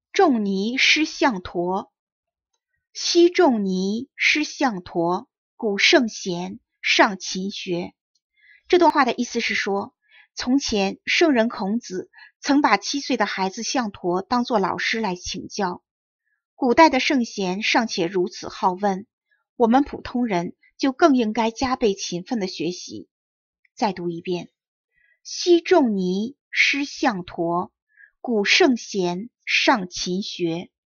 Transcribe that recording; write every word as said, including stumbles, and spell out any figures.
仲尼师象陀。昔仲尼师象陀，古圣贤尚勤学。这段话的意思是说，从前圣人孔子曾把七岁的孩子象陀当作老师来请教。古代的圣贤尚且如此好问，我们普通人就更应该加倍勤奋的学习。再读一遍：昔仲尼师象陀，古圣贤尚勤学。